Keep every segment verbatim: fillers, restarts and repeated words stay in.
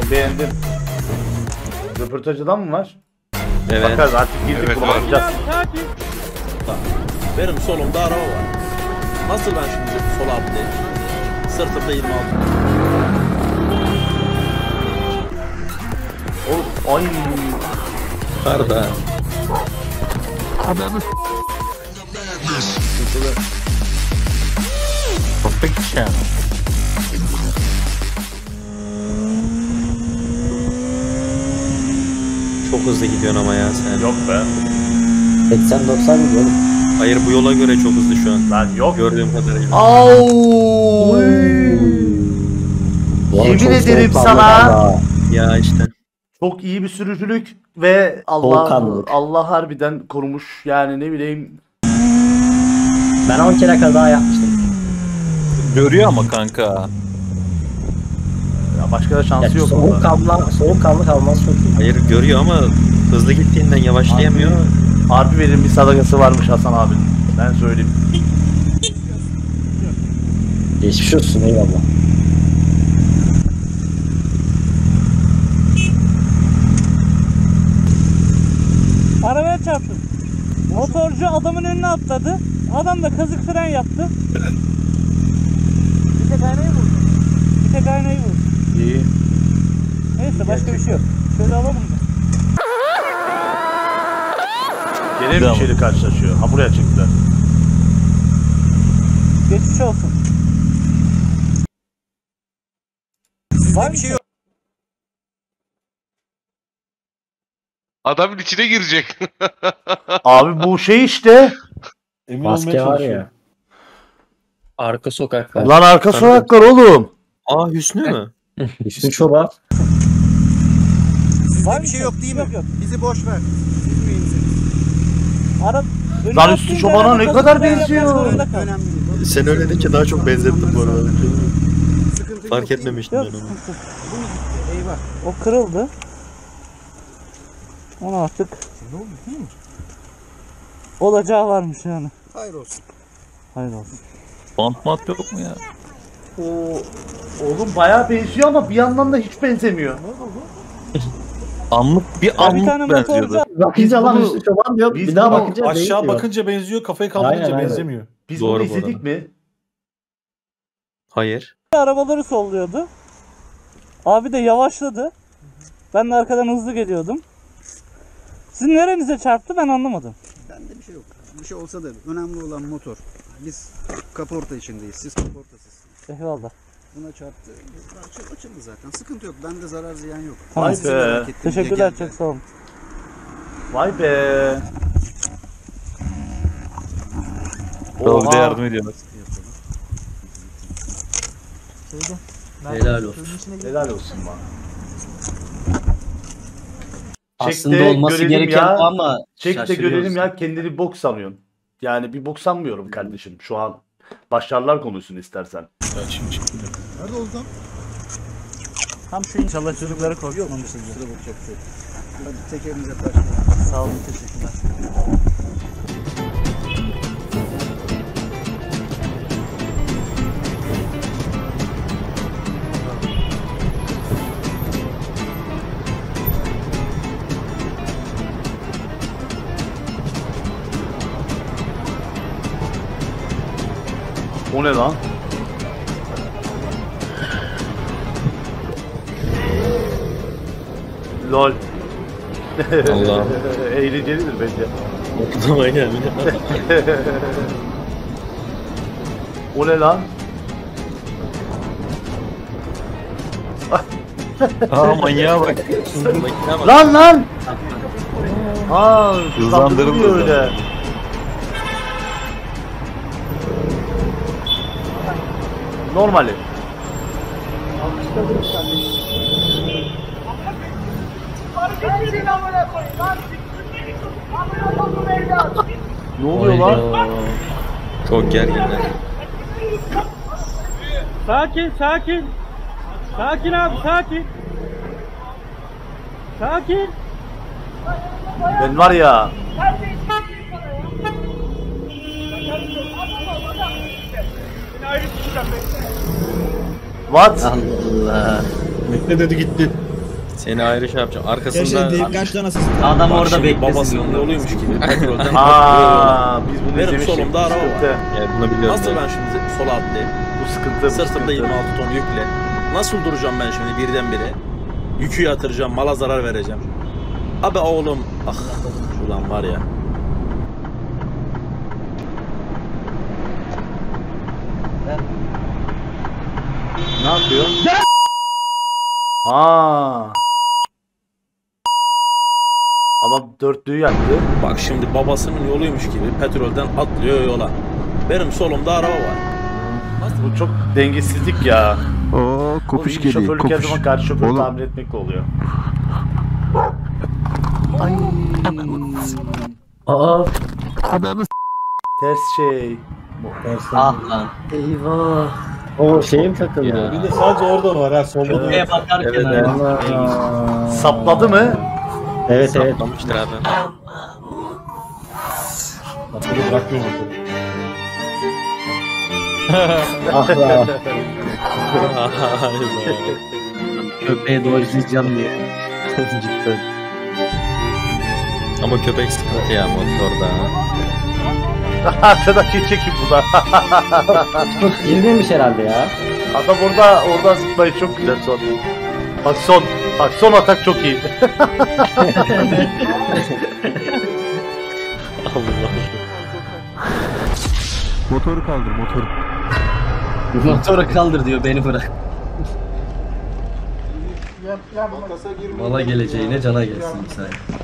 beğendim. Röportajdan mı var? Evet. Bakarız artık girdik Evet, kullanacağız. Benim solumda araba var. Nasıl ben şimdi sol alttayım? Sırtımda yirmi altı. O ay. Karda. Adamı. Perfection. Çok hızlı gidiyorsun ama ya sen. Yok be. seksen doksan gidiyor. Hayır bu yola göre çok hızlı şu an. Lan yok. Gördüğüm kadarıyla. Au! Yemin ederim sana. Ya işte. Çok iyi bir sürücülük ve Allah Volkanlık. Allah harbiden korumuş. Yani ne bileyim. Ben on kere kaza yapmıştım. Görüyor ama kanka. Ya başka da şansı Ya, yok. soğuk kalma, soğuk kalma kalmaz çok iyi. Hayır görüyor ama hızlı gittiğinden yavaşlayamıyor. Harbi, harbi verin bir sadakası varmış Hasan abinin. Ben söyleyeyim. Geçmiş olsun, eyvallah. Arabaya çarptım. Motorcu adamın önüne atladı. Adam da kazık fren yaptı. Bir tek aynayı vurdu. Bir tek aynayı vurdu. İyi. Neyse başka bir şey yok. Şöyle alalım da. Gene bir şeyle karşılaşıyor. Ha buraya çıktı. Geçmiş olsun. Var bir şey yok. Adamın içine girecek. Abi bu şey işte. Maske var ya. Arka sokaklar. Lan arka sokaklar oğlum. Aa Hüsnü mü? Hüsnü Çoban. Var bir şey yok değil mi? Yok, yok. Bizi boş ver. Ara... Lan Üstü Çoban'a ne kadar benziyor. Önemli değil. Sen öyle de ki daha çok benzettim bu arada. Sıkıntı Fark yok. etmemiştim Yok ben onu. sıkıntı. Bu mu gitti? Eyvah. O kırıldı. Onu artık Ne oldu değil mi? olacağı varmış yani. Hayır olsun. Hayır olsun. Bant mat yok mu ya? O oğlum bayağı benziyor ama bir yandan da hiç benzemiyor. Anlık bir Ya bir anlık tane benziyordu. motorcu Bakınca lan bunu- Hüsnü Çoban diyor. biz Bir daha bunu bakınca Aşağı değişiyor. bakınca benziyor, kafayı kaldırınca Aynen, aynen. benzemiyor. Biz Doğru bunu bu izledik arada. mi? Hayır. arabaları solluyordu. Abi de yavaşladı. Ben de arkadan hızlı geliyordum. Sizin nerenize çarptı ben anlamadım. Bende bir şey yok. Bir şey olsa da önemli olan motor. Biz kaporta içindeyiz. Siz kaportasız. Eyvallah. Buna çarptı. Açıldı, açıldı zaten. Sıkıntı yok. Bende zarar ziyan yok. Vay Sizi be. merak ettim diye Teşekkürler geldim. çok sağ olun. Vay be. Yolda yardım ediyorlar. Helal olsun. Helal olsun bana. Aslında Çek de olması görelim gereken ya. bu ama Çek de şaşırıyoruz. görelim ya kendini bok sanıyorsun. Yani bir bok sanmıyorum kardeşim şu an. Başarılar konuşsun istersen. Nerede Oğuzhan? Tam şu inşallah çocukları korkutmamışız. Sıra bakacak bir şey yok. Hadi tekerinize başlayalım. Sağ olun teşekkürler. O ne lan? Lol. Allah'ım. Eğlencelidir bence. Aklıma geldi. O ne lan? Aa manyağa bak. Manyağa bak. Lan lan! Aa, Hızlandırıldı hızlandırılıyor öyle. Normali. Ne oluyor lan? Çok gerginler. Sakin sakin. Sakin abi sakin. Sakin. Ben var ya. What? Allah. Bekle dedi gitti. Seni ayrı şey yapacağım. Arkasında Gerçekten deyip kaç tane asist. Adam Bak orada şimdi beklesin. babasının yoluymuş gibi petrolden Aa, biz bunu Benim izlemiştik. solumda araba var. Sıkıntı. yani bunu biliyorum. Nasıl ben. ben şimdi sola atlayayım? Bu sıkıntı. Bu Sırtımda sıkıntı. yirmi altı ton yükle. Nasıl duracağım ben şimdi birdenbire? Yükü yatıracağım, mala zarar vereceğim. Abi oğlum, ah ulan var ya. Ne yapıyor? Aa. Adam dörtlüğü yaktı. Bak şimdi babasının yoluymuş gibi petrolden atlıyor yola. Benim solumda araba var. Bu çok dengesizlik ya. Oo, kopuş Oğlum, geliyor. şoförlük her Kopuş. zaman karşı şoförü Oğlum. tamir etmekle oluyor. Ay. Aa. Ananı s- Ters şey. Ah lan. Eyvah. O şeyim takıldı. Ya. Bir de sadece oradan var ha solda. Buraya bakarken Evet, ha. evet. Allah. Sapladı mı? Evet evet. Saplamıştır abi. Motoru bırakmıyor motoru. Ah lan. Hayda. Köpeğe doğru gideceğim diye. Cidden. Ama köpek sıkıntı ya motorda. Arkadaki çekim bu da. Çok girmemiş herhalde ya. Adam orada oradan zıplayı çok güzel son. Bak son. Bak son atak çok iyi. Allah. Motoru kaldır motoru. Motoru kaldır diyor, beni bırak. Mala geleceğine cana gelsin sen.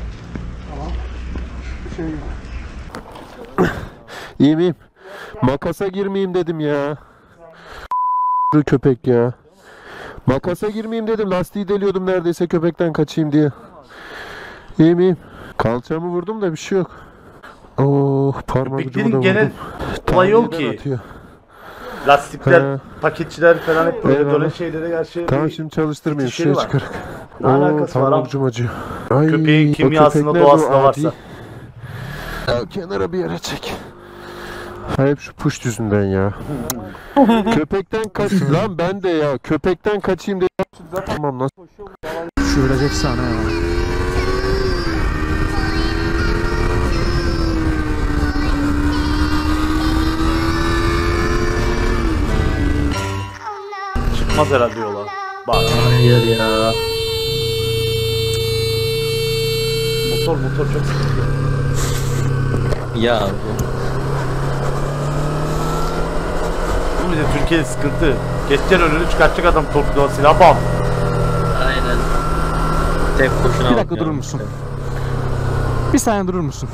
İyi miyim? Makasa girmeyeyim dedim ya. Köpek ya. Makasa girmeyeyim dedim. Lastiği deliyordum neredeyse köpekten kaçayım diye. İyi miyim? Kalçamı vurdum da bir şey yok. Oh, parmak ucumu da Köpeklerin vurdum. genel olayı o Tamirden ki. atıyor. Lastikler, He. paketçiler falan hep böyle Eyvallah. böyle şeylere karşı Tamam bir şimdi çalıştırmayayım. İçişleri Şuraya var. çıkarak. Ne alakası var parmak abi? ucum acıyor. Ay, Köpeğin o kimyasında, köpek nerede doğasında o varsa. adi? Ya, kenara bir yere çek. Ha, hep şu push yüzünden ya. Köpekten kaç lan ben de ya. Köpekten kaçayım diye. Tamam nasıl? Şu ölecek sana ya. Çıkmaz herhalde yola. Bak Hayır ya. motor motor çok sıkıntı. Ya bu. Bu bir de Türkiye'de sıkıntı. Geçeceksin önünü çıkartacak adam torpido silah bam. Aynen. Tek kurşun Bir dakika durur musun? Bir saniye durur musun?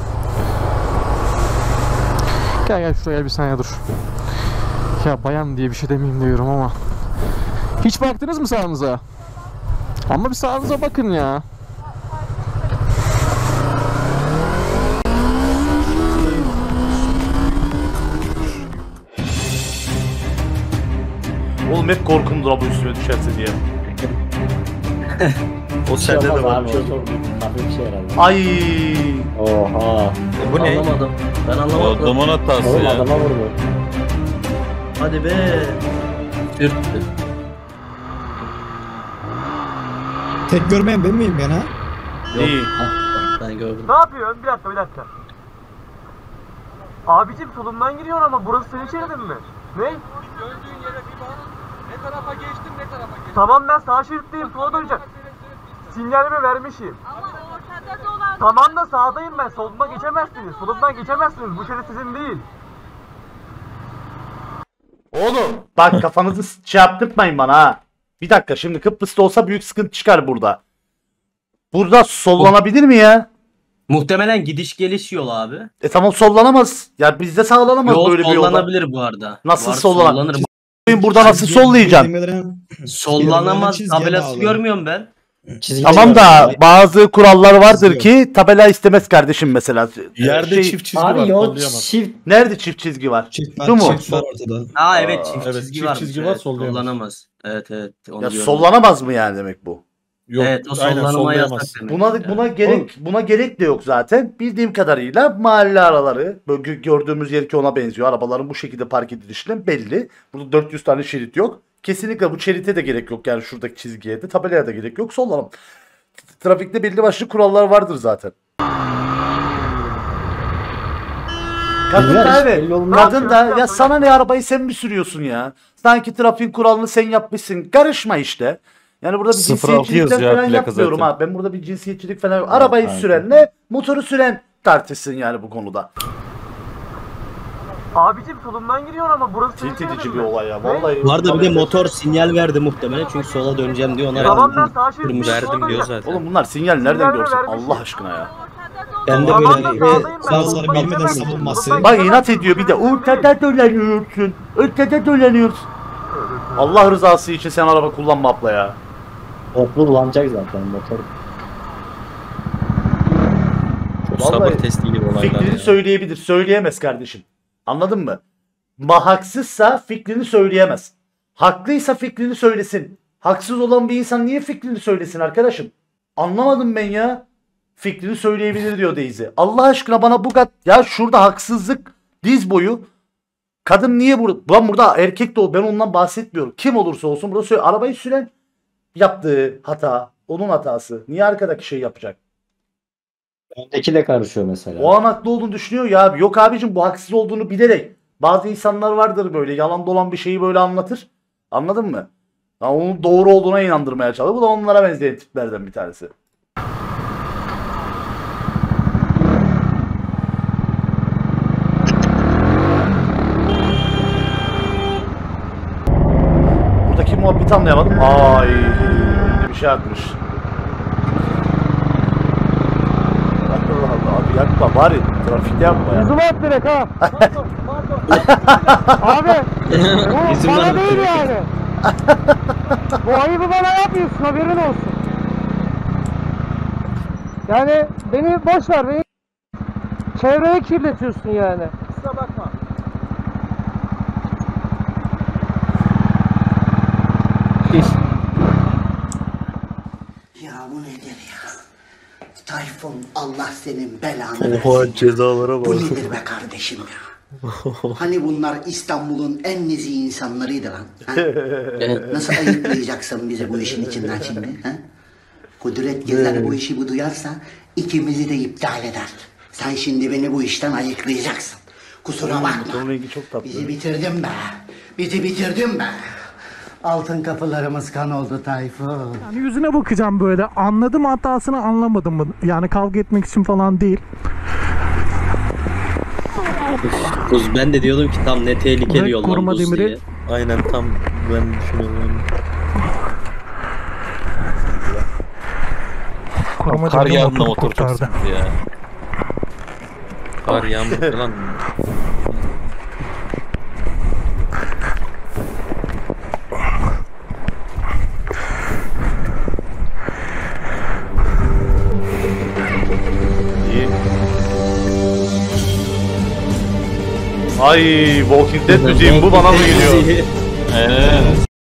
Gel gel şuraya bir saniye dur. Ya bayan diye bir şey demeyeyim diyorum ama. Hiç baktınız mı sağınıza? Ama bir sağınıza bakın ya. Oğlum hep korkumdur abi üstüme düşerse diye. O sende de Yapamaz var. abi, o çok hafif bir şey herhalde. Ay. Oha. E, bu ne? Anlamadım. Ben O anlamadım. adamın hatası Oğlum ya. adama vurdu. Hadi be. Sürttü. Tek görmeyen ben miyim ben ha? İyi. Ah, ben gördüm. Ne yapıyorsun? Bir dakika bir dakika. Abicim solumdan giriyor ama burası senin şeridin mi? Ne? Döndüğün yere bir bak. Ne tarafa geçtin ne tarafa geçtin. Tamam ben sağ şeritteyim sola döneceğim. Sinyalimi vermişim. Ama ortada dolan. Tamam da sağdayım ben solumdan geçemezsiniz. Solumdan geçemezsiniz. Bu şerit sizin değil. Oğlum bak kafanızı s- şey yaptırtmayın bana ha. Bir dakika şimdi Kıbrıs'ta olsa büyük sıkıntı çıkar burada. Burada sollanabilir mi ya? Muhtemelen gidiş geliş yol abi. E tamam sollanamaz. Ya bizde sağlanamaz Yol böyle bir yolda. sollanabilir bu arada. Nasıl Var, sollan- sollanır. Burada nasıl sollayacaksın? Sollanamaz Çizgiye tabelası bağlı. görmüyorum ben. Tamam da bazı kurallar vardır ki tabela istemez kardeşim mesela. Yerde Şey- çift çizgi Abi var. yol sollayamaz. çift. Nerede çift çizgi var? Çift Şu mu? çift var ortada. Aa evet çift evet, çizgi çift var. çizgi var, Evet, sollayamaz. sollanamaz. Evet evet. Onu Ya gördüm. sollanamaz mı yani demek bu? Yok, Evet o aynen, sollanma sollayamaz. yasak demek. Buna yani. buna gerek buna gerek de yok zaten. Bildiğim kadarıyla mahalle araları böyle gö- gördüğümüz yer ki ona benziyor. Arabaların bu şekilde park edilişinden belli. Burada dört yüz tane şerit yok. Kesinlikle bu şerite de gerek yok yani şuradaki çizgiye de tabelaya da gerek yok. Sollanalım. Trafikte belli başlı kurallar vardır zaten. Kadın da evet. Kadın da ya sana ne arabayı sen mi sürüyorsun ya? Sanki trafik kuralını sen yapmışsın. Karışma işte. Yani burada bir cinsiyetçilik falan yapmıyorum ha. Ben burada bir cinsiyetçilik falan yok. Arabayı sürenle motoru süren tartışsın yani bu konuda. Abicim solumdan giriyor ama burası Tilt edici bir olay ya. Vallahi. Bu arada bir de motor sinyal verdi muhtemelen çünkü sola döneceğim diyor ona. Tamam ben sağa şerit Verdim diyor zaten. Oğlum bunlar sinyal nereden Sinyal görsün vermiş. Allah aşkına ya. Ben de Tamam böyle da bir sağdayım ben. bazıları bilmeden savunması. Bak inat ediyor bir de ortada dolanıyorsun. Ortada dolanıyorsun. Allah rızası için sen araba kullanma abla ya. Motor kullanacak zaten motor. Çok sabır Vallahi testi gibi olaylar Fikrini ya. söyleyebilir. Söyleyemez kardeşim. Anladın mı? Ma haksızsa fikrini söyleyemez. Haklıysa fikrini söylesin. Haksız olan bir insan niye fikrini söylesin arkadaşım? Anlamadım ben ya. Fikrini söyleyebilir diyor Daisy. Allah aşkına bana bu kadar... Ya şurada haksızlık diz boyu. Kadın niye burada? Ben burada erkek de ol. Ben ondan bahsetmiyorum. Kim olursa olsun burada söyle. Arabayı süren yaptığı hata. Onun hatası. Niye arkadaki şey yapacak? Öndeki de karışıyor mesela. O an haklı olduğunu düşünüyor ya abi. Yok abicim bu haksız olduğunu bilerek. Bazı insanlar vardır böyle yalan dolan bir şeyi böyle anlatır. Anladın mı? Ya onun doğru olduğuna inandırmaya çalışıyor. Bu da onlara benzeyen tiplerden bir tanesi. Buradaki muhabbeti anlayamadım. Ay, önünde bir şey atmış. Allah Allah abi yakma bari trafikte yapma ya. Yüzüme at direkt ha. Abi bu bana değil yani. Bu ayıbı bana yapmıyorsun haberin olsun. Yani beni boş ver beni çevreye kirletiyorsun yani. Kusura bakma. Ya bu nedir ya? Tayfun Allah senin belanı Oha versin. cezalara bak. Bu nedir be kardeşim ya? Hani bunlar İstanbul'un en nezih insanlarıydı lan. Ha? Nasıl ayıplayacaksın bizi bu işin içinden şimdi? Ha? Kudret Gezer bu işi bu duyarsa ikimizi de iptal eder. Sen şimdi beni bu işten ayıklayacaksın. Kusura bakma. Bizi bitirdin be. Bizi bitirdin be. Altın kapılarımız kan oldu Tayfun. Yani yüzüne bakacağım böyle. Anladım hatasını anlamadım mı? Yani kavga etmek için falan değil. Kuz ben de diyordum ki tam ne tehlikeli yoldan koruma buz demiri. diye. Aynen tam ben düşünüyorum. Koruma Kar demiri yağmurla motoru motor çok kurtardı. sıkıntı ya. Kar yağmur falan. Ay Walking Dead müziğim bu bana mı geliyor? Eee.